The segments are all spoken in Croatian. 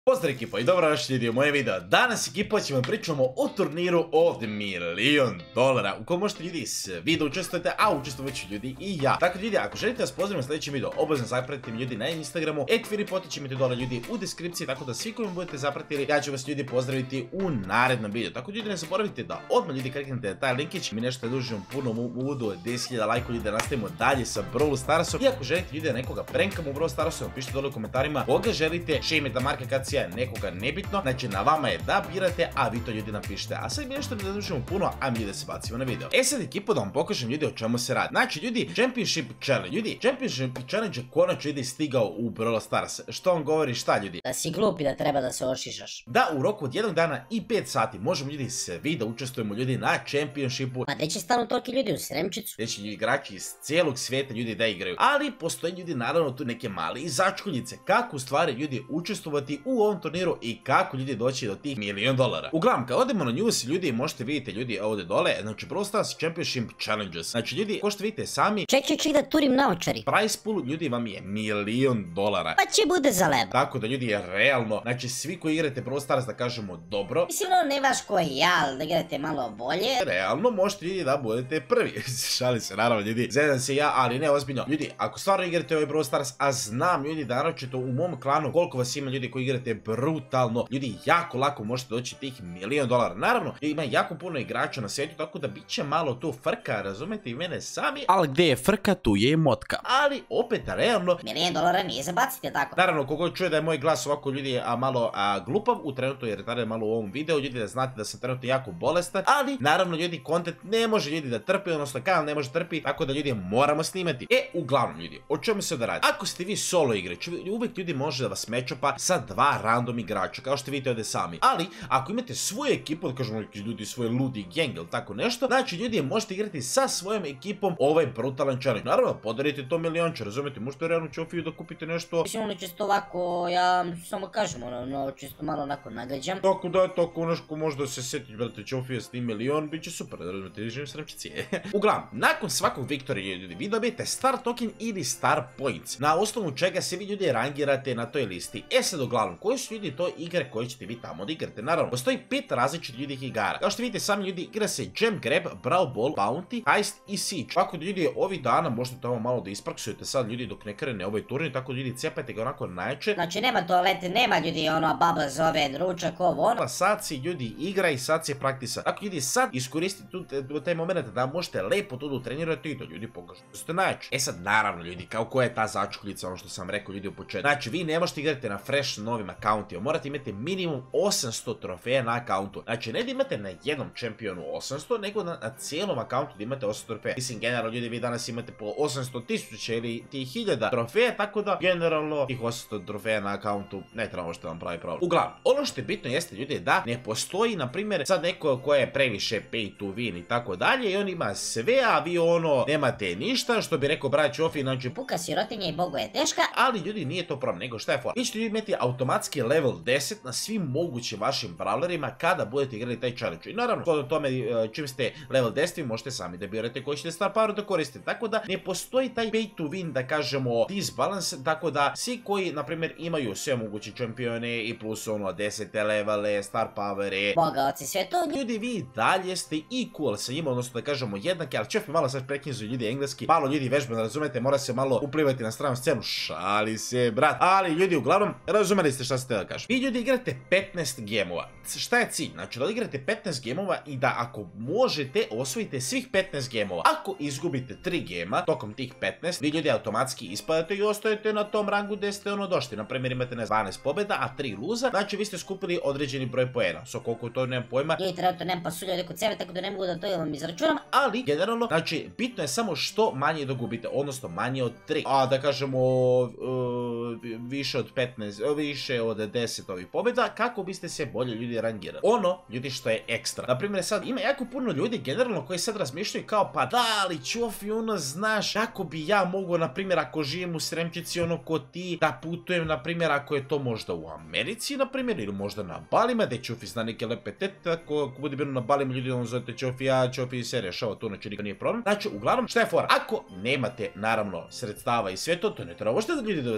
Pozdrav ekipo i dobro došli ljudi u moje video. Danas ekipo ćemo pričamo o turniru od $1.000.000 u kojem možete ljudi svi da učestvujete, a učestvovat će ljudi i ja. Tako ljudi, ako želite vas pozdravim u sljedećem videu, obavezno zapratite mi ljudi na Instagramu, @FiriPoti će mi dole ljudi u deskripciji, tako da svi koji mi budete zapratili, ja ću vas ljudi pozdraviti u narednom videu. Tako ljudi ne zaboravite da odmah ljudi kliknete taj linkić, mi nešto dužimo puno uvodu, 10.000 lajkova ljudi da nastavimo dalje sa Brawl Starsom. I ako želite ljudi da nekoga prenkamo u Brawl Starsu, napišite dole u komentarima koga želite, šejmeta marka kad nekoga nebitno, znači na vama je da birate, a vi to ljudi napišite. A sad mi nešto ne zadužimo puno, a mi da se bacimo na video. Sad ekipo da vam pokažem ljudi o čemu se radi. Znači ljudi, Championship Challenge, ljudi, Championship Challenge je konačno ljudi stigao u Brawl Stars. Što vam govori šta ljudi? Da si glup i da treba da se ošišaš. Da, u roku od 1 dana i 5 sati možemo ljudi svi da učestvujemo ljudi na Championshipu. Pa gdje će stvarno toliki ljudi u Sremčicu? Gdje će igrači iz cijelog svijeta ljudi da igraju. Ali postoje ljudi naravno tu neke mali začkoljice. Kako u stvari ljudi učestvovati u ovom turniru i kako ljudi doći do tih $1.000.000. Uglavnom, kad odemo na news ljudi, možete vidjeti ljudi ovdje dole, znači Brawl Stars Championship Challenges. Znači ljudi, ko što vidite sami, Ček da turim naočari. prize pool ljudi vam je $1.000.000. Pa će bude za lebo. Tako da ljudi je realno, znači svi koji igrate Brawl Stars da kažemo dobro, Mislim, ne baš ko ja, ali da igrate malo bolje. realno možete ljudi da budete prvi. Šali se naravno ljudi, zezam se ja, ali ne ozbiljno. Ljudi, ako stvarno igrate ovaj Brawl Stars, a znam ljudi da naročito u mom klanu koliko vas ima ljudi koji igrate brutalno, ljudi jako lako možete doći tih $1.000.000. Naravno, ima jako puno igrača na svijetu, tako da bit će malo tu frka, razumete i mene sami, ali gdje je frka, tu je i motka. Ali opet realno, $1.000.000 nije za baciti, tako? naravno, kogod čuje da je moj glas ovako ljudi malo glupav u trenutku jer tada je malo u ovom videu, ljudi da znate da sam trenutno jako bolestan, ali naravno ljudi content ne može ljudi da trpi, odnosno kanal ne može trpi, tako da ljudi moramo snimati. Uglavnom ljudi, o čemu se da radi? Ako ste vi solo igrač, uvijek ljudi može da vas matchupa sa dva random igrača, kao što vidite ovdje sami. Ali, ako imate svoju ekipu, da kažemo ljudi svoj ludi gang ili tako nešto, znači ljudi možete igrati sa svojom ekipom ovaj brutalan challenge. Naravno, podarite to milionče, razumijete, možete realno Čofiju da kupite nešto. Mislim, čisto ovako, ja samo kažem, čisto malo onako nagađam. Tako da, tako nešto možda se sjetiti, brate, Čofija s tim milion, bit će super, da razumijete, živim Sremčici. Uglavnom, nakon svakog viktorija ljudi, vi dobijete star token ili star points, na osnovu čega se vi ljudi rangirate na toj listi. Sad uglavnom, koji su ljudi to igre koje ćete vi tamo da igrate? Naravno, postoji 5 različitih ljudih igara. Kao što vidite sami ljudi, igra se Gem Grab, Brawl Ball, Bounty, Heist i Siege. Tako da ljudi ovih dana možete tamo malo da ispraksujete sad ljudi dok ne krene ovaj turnir, tako da ljudi cepajte ga onako najče. Znači nema toalete, nema ljudi baba zove, ručak, ovo. Sad si ljudi igra i sad si praktisa. Tako ljudi sad iskoristite taj moment da možete lepo tu da trenirate i da ljudi pokažu da ste najče. Sad naravno ljudi, kao koja je ta začkoljica, ono što sam rekao ljudi u početku. Znači vi ne možete igrati na fresh novim akauntima, morate imati minimum 800 trofeja na akauntu. Znači ne da imate na jednom čempionu 800, nego na cijelom akauntu da imate 800 trofeja. Mislim, generalno ljudi vi danas imate po 800.000 ili tih 1000 trofeja, tako da generalno tih 800 trofeja na akauntu ne treba možete vam pravi problem. Uglavnom, ono što je bitno jeste ljudi da ne postoji, na primjer, sad neko ko je previše pay to win i tako dalje i on ima sve, a vi nemate ništa, što bi rekao brat Čofi, znači puka sirotinja i bogo je teška. Ali ljudi nije to problem, nego šta je fora? Vi ćete imati automatski level 10 na svim mogućim vašim brawlerima kada budete igrali taj challenge. I naravno, kod tome čim ste level 10 vi možete sami da birate koji ćete star power da koristite. Tako da ne postoji taj pay to win, da kažemo, disbalance, tako da svi koji, na primjer, imaju sve moguće čempione i plus 10 levele, star powere, bogaoci, sve to. Ljudi vi dalje ste equal sa njima, odnosno da kažemo jednaki, ali Čef mi malo sad prekinzu ljudi engleski, malo ljudi vežba, razumete, mora se malo uplivati na stranu scenu, šali se, brat. Ali ljudi, uglavnom, razumeli ste šta ste da kažem. Vi ljudi igrate 15 gemova. Šta je cilj? Znači da igrate 15 gemova i da ako možete osvojite svih 15 gemova. Ako izgubite 3 gema tokom tih 15, vi ljudi automatski ispadate i ostajete na tom rangu gdje ste došli. Na primjer imate 12 pobjeda, a 3 luza, znači vi ste skupili određeni broj poena. Koliko to nemam pojma. Ljudi trenutno nemam pasulja kod sebe, tako da ne mogu da to vam izračunam. Ali generalno, znači bitno je samo što manje dogubite, odnosno manje od 3. A da kažemo više od 15, više od 10 ovih pobjeda, kako biste se bolje ljudi rangirali. Ljudi što je ekstra. Naprimjer sad ima jako puno ljudi generalno koji sad razmišljaju kao pa da li Čofi znaš kako bi ja mogao, naprimjer ako živim u Sremčici ko ti, da putujem, naprimjer ako je to možda u Americi, naprimjer, ili možda na Balima, da Čofi zna neke lepe tete, ako bude bilo na Balima ljudi zovete Čofija, Čofi se rešava, to znači nikad nije problem. Znači uglavnom šta je fora, ako nemate naravno sredstava i sve to ne treba možete da ljudi da vas brine.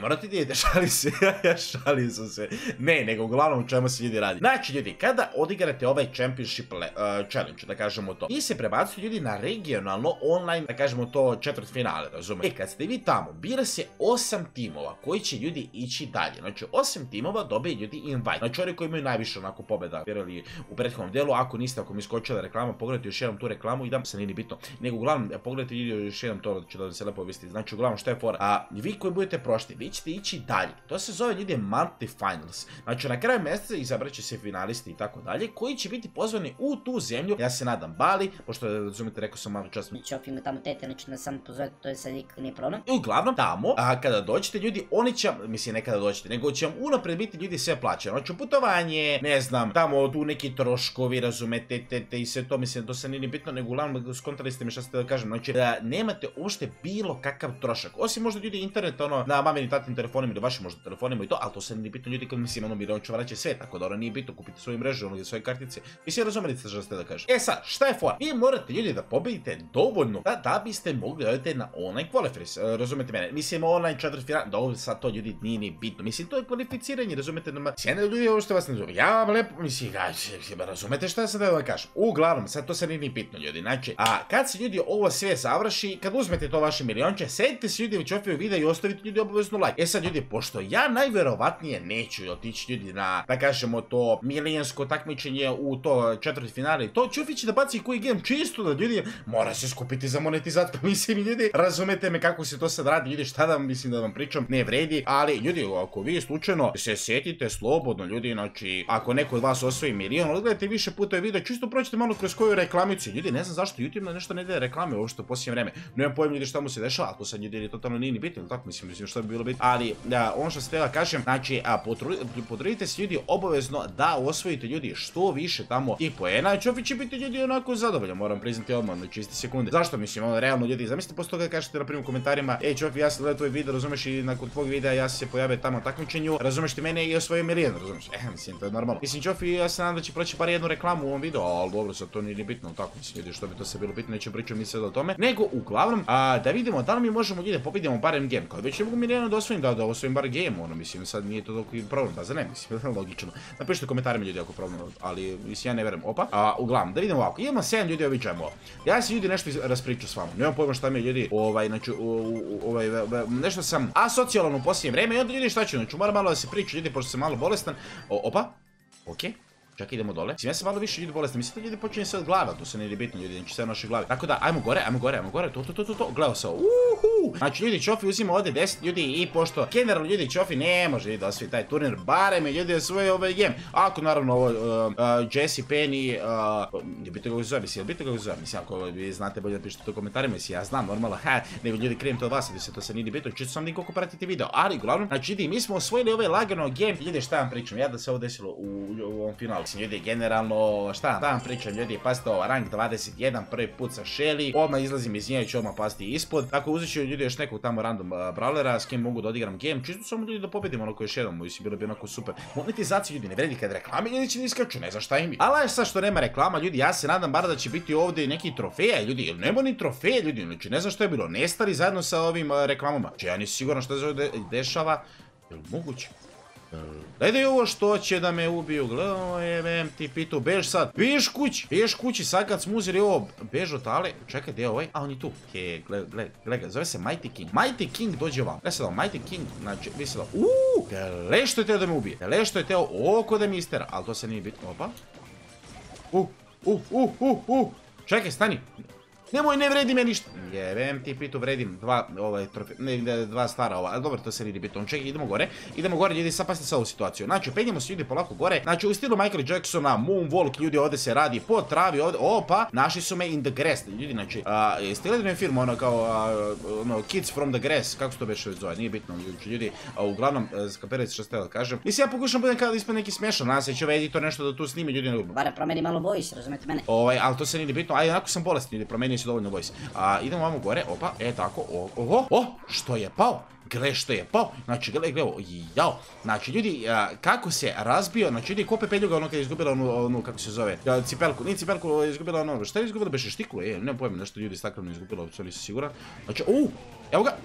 morate vidjeti, šalim se, ja šalim sam se. Ne, nego uglavnom u čemu se ljudi radi. Znači ljudi, kada odigrate ovaj Championship Challenge, da kažemo to, i se prebacuju ljudi na regionalno online, da kažemo to četvrtfinale, razumijete? Kad ste vi tamo, bira se 8 timova koji će ljudi ići dalje. Znači 8 timova dobije ljudi invite. Znači oni koji imaju najviše onako pobjeda birali u prethodnom delu. Ako niste, ako mi skočila reklama, pogledajte još jednom tu reklamu i da se nije ni bitno. Nego uglavnom, pogledajte video još jednom to ću da vam se lepo obisiti. Znači uglavnom što je fora. A vi koji budete prošli, vi ćete ići dalje. To se zove ljudi Monthly Finals. Znači na kraju mjeseca izabrat će se finalisti i tako dalje koji će biti pozvani u tu zemlju. Ja se nadam Bali, pošto razumite, rekao sam malo čas. Čof ima tamo tete, znači da samo pozove, to je sad nikak nije problem. I uglavnom tamo, a kada dođete ljudi, oni će, mislim ne kada dođete, nego će vam unaprijed biti ljudi sve plaćeno. Znači putovanje, ne znam, tamo tu neki troškovi, razumete, i sve to, mislim to se nije ni bitno, nego uglavnom skontali ste mi šta ste da kažem. Znači da nemate uopšte bilo kakav trošak. Osim možda ljudi internet, ono, na mamini tatin telefonima ili vašim možda telefonima i to, ali to se nije bitno ljudi kad mislim, ono, milion će vraća sve, tako da ono nije bitno, kupite svoju mrežu, ono, svoje kartice. Mislim, razumete šta ste da kažem. E sad, šta je fora? Vi morate ljudi da pobedite dovoljno da biste mogli raditi na online qualifiers, razumete mene? Mislim, online četvrtfinal, dobro, sad to ljudi nije ni bitno. Mislim, to je kvalificiranje, razumete? Sjene ljudi ovo što vas ne zove. Ja vam lepo, mislim, razumete šta sam da kažem? Uglavnom, sad to se nije ni bitno ljudi. Znači, a kad se ljudi ovo sve završi, kad uzmete to vaše milionče, sedite se ljudi u Čofiju videa i ostavite ljudi obavezno like. E sad ljudi, pošto ja najverovatnije neću otići ljudi na, da kažemo to, milijonsko takmičenje u to četvrtfinale, to Čofi će da baci koji game čisto da ljudi mora se skupiti za monetizaciju. Mislim ljudi, razumete me kako se to sad radi, ljudi, šta da vam mislim da vam pričam, ne vredi, ali ljudi, ako vi slučajno se sjetite slobodno ljudi, znači ako neko od vas osvoji milion, odgledajte više puta video, čisto prođete malo kroz koju reklamicu. Ljudi, ne znam zašto YouTube na nešto ne daje reklame ovo što u posljednje vreme. Nemam pojma ljudi šta mu se dešava, a to sad ljudi totalno nije ni bitno, ili tako mislim šta bi bilo bitno. Ali ono što se treba kažem, znači potrudite se ljudi obavezno da osvojite ljudi što više tamo i poena. Čofi će biti ljudi onako zadovoljan, moram priznati odmah, znači iste sekunde. Zašto mislim, ono realno ljudi, zamislite posle toga kažete na primjer u komentarima, ej Čofi, ja sam gledao tvoj video, razumeš, i nakon tvog videa ja se pojavio tamo na takmičenju, razumeš ti mene i osvojio milijon, razumeš? Mislim, to je normalno. Mislim, Čofi, ja se nadam da će proći bar jednu reklamu u ovom videu, ali dobro, sad to nije bitno, tako mislim, ljudi, što bi to se bilo bitno, nećem pričati mi sad o tome, nego uglavnom, da vidimo da li mi možemo ljudi da pobedimo barem game, kao već ne mogu milijon da osvojim, da osvojim bar game, ono, mislim, sad nije to toliko problem, da za ne, mislim, logično. Napišite u komentarima ljudi ako problem, ali mislim, ja ne verujem, opa, uglavnom, da vidimo ovako, imamo 7 ljudi oviđajmo, ja se ljudi nešto raspriču s vama, nemam pojma šta mi je ljudi, znači, nešto sam asocijalan u posljednje vreme i onda ljudi šta ću, znači, moram malo da se priču ljudi, pošto sam malo bolestan, opa, okej. Čak idemo dole. Mislim, ja sam malo više ljudi bolestan. Mislim, da ljudi počinje sve od glava. To se ne ide bitno, ljudi. Znači, sve u našoj glavi. Tako da, ajmo gore. To. Gledao sam. Znači, ljudi, Čofi uzima ovdje 10 ljudi i pošto generalno ljudi Čofi ne može ljudi da osvoji taj turnir. Barem je ljudi osvoji ovaj game. Ako, naravno, ovo Jesse, Penny, bitno kako se zove. Mislim, ako vi znate bolje da pišete to u komentarima. Mislim, ja znam, normalno, nego ljudi krijem to od vas. Mislim, to se nije bitno. Čisto sam nikako pratiti video. Ali, uglavnom, znači, ljudi, mi smo osvojili ovaj lagano game. Ljudi, šta vam pričam? Ja da se ovo desilo u ovom finalu. Ljudi, generalno, šta vam pričam, ljudi, pazite ovo, rank 21, prvi put sa Shelly, odmah izlazim iz nje i ću odmah pasti ispod, tako uzet ću ljudi još nekog tamo random brawlera s kim mogu da odigram game, čisto samo ljudi da pobedimo onako još jedan, mislim, bilo bi onako super. Monetizacija ljudi ne vredi kad reklame, ljudi će ne iskaču, ne znam šta im je. Ali sad što nema reklama, ljudi, ja se nadam bar da će biti ovdje neki trofeja, ljudi, ili nema ni trofeje, ljudi, znači ne znam što je bilo, nestali zajedno sa ovim reklamama, znači ja nisam siguran što se dešava, je li moguće? Gledaj ovo što će da me ubiju, gledaj, ti pitu, bež sad, bež kući, sad kad smo uzeli ovo, bež od tale, čekaj, gdje je ovaj, a on je tu, gledaj, zove se Mighty King dođe vam, gledaj sad ovo, Mighty King, znači, vi se da, gledaj što je teo da me ubije, gledaj što je teo oko da mi istera, ali to se nije bitno, opa, čekaj, stani, nemoj, ne vredi me ništa. Jebem ti pitu, vredim dva stara ova, ali dobro, to se nije bitno. Čekaj, idemo gore, ljudi, sad pasite sa ovu situaciju. Znači, penjemo se ljudi polako gore, znači u stilu Michael Jacksona, Moonwalk, ljudi, ovdje se radi po travi, ovdje, opa, našli su me in the grass, ljudi, znači, jeste gledali film, ono kao, Kids from the Grass, kako se to već zove, nije bitno, ljudi, uglavnom, skapirajte što ste da kažem. Mislim, ja pokušam budem kada ispred neki smešan, nadam se će ovaj editor nešto da tu snimi, ljudi, ne bare promeni malo bojiš, razumete mene. Ali to se nije bitno, ajde, onako sam bolestan, ljudi, promeni se dovoljno voice. Idemo vamo gore, opa, tako, što je pao? Gle što je pao, znači gle, jao, znači ljudi, kako se razbio, znači ljudi, ko pepeljuga ono kad je izgubila onu, kako se zove, cipelku, nije cipelku, je izgubila ono, šta je izgubila, beše štiklu, nemam pojma, nešto ljudi stakleno izgubila, sve nisam siguran, znači, evo ga,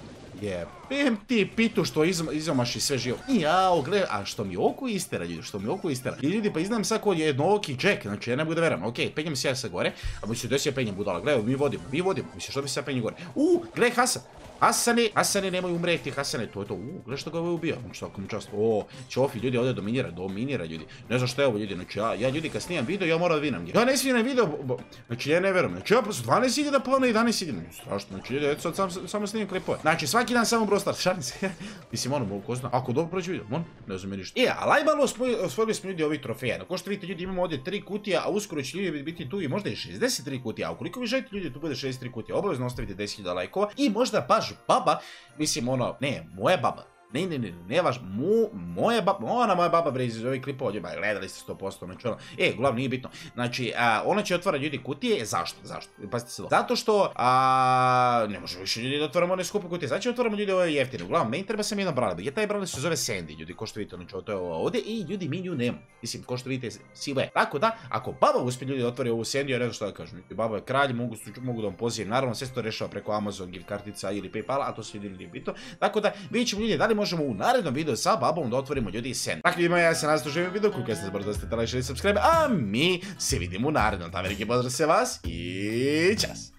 Jebem ti pitu što izomaši sve živo. Jao, gle, a što mi oko istera, ljudi, što mi oko istera. I ljudi, pa iznam sad kod jednooki Jack, znači ja ne mogu da veram. Okej, penjem se ja sa gore, a mi se desi ja penjem budala. Gle, mi vodimo, mislim što bi se ja penjem gore. Gle, Hasan. Hasane, nemoj umreti, Hasane, to je to. Gle što ga je ubio, znači tako mi čast. Čofi, ljudi, ovdje dominira, ljudi. Ne znam što je ovo, ljudi, znači ja ljudi kad snimam video, ja moram da vinam. Ja ne snijem video, znači ja ne verujem. Znači ja prosto 12.000 pa ono 11.000. Strašno, znači ljudi, eto sad samo snimam klipove. Znači svaki dan samo Brawl Stars, šalim se. Mislim, ono, ko zna, ako dobro prođe video, ne znam ništa. A lajbalo osvojili smo ljudi ovih trofeja. No, ko što vidite, ljudi, imamo ovdje 3 kutija, a uskoro će ljudi biti tu i možda i 63 kutija. A ukoliko vi želite, ljudi, tu bude 63 kutija, obavezno ostavite 10.000 lajkova i možda baš baba, mislim ono, ne, moja baba. Ne vaš, moja baba bre iz ovih klipova, ovdje, gledali ste 100%, znači ono, uglavnom nije bitno. Znači, ona će otvarati ljudi kutije, zašto? Pazite se do. Zato što, ne možemo više ljudi da otvaramo one skupe kutije, znači otvaramo ljudi ove jeftine, uglavnom, meni treba sam jedna brada, taj brada se zove Sandy, ljudi, ko što vidite, znači to je ovdje, i ljudi, mi nju nemamo, mislim, ko što vidite, sive. Tako da, ako baba uspije ljudi da otvori ovu Sandy, ja ne znam što da kažem, baba je kralj, mogu da vam pozivam, naravno, sve se to rešava preko Amazon, gift kartica ili Paypala, a to se vidi bitno. Tako da, vidjet ćemo ljudi, da li možemo u narednom videu sa babom da otvorimo ljudi sen. Tako ljudima, ja se nadam da živim video, koliko ste brzo da ste like, share i subscribe, a mi se vidimo u narednom. Tam veliki pozdrav se vas i čas!